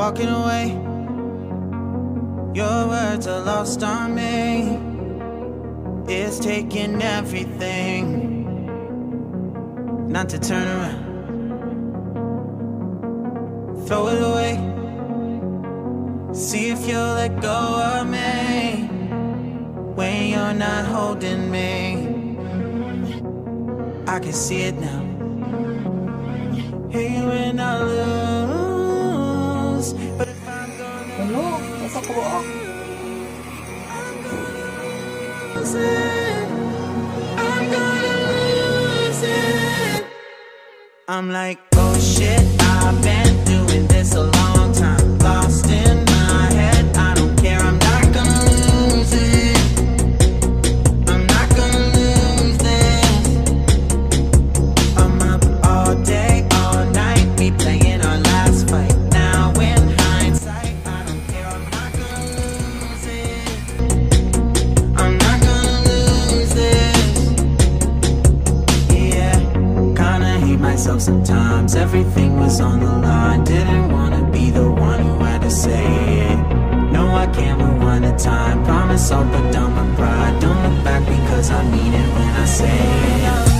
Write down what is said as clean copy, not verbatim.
walking away. Your words are lost on me. It's taking everything not to turn around. Throw it away. See if you'll let go of me when you're not holding me. I can see it now. Hey, when I lose, but if I'm gonna lose it, I'm gonna lose it. I'm like, oh shit, I've been doing this a long time. Lost in my head, I don't care, I'm not gonna lose it. I'm not gonna lose this. I'm up all day, all night, we playing our last fight. Now in hindsight, I don't care, I'm not gonna lose it. I'm not gonna lose this. Yeah, kinda hate myself sometimes. Everything was on the line. Didn't wanna be the one who had to say it. No, I can't rewind the time. Promise I'll put down my pride. Don't look back because I mean it when I say it.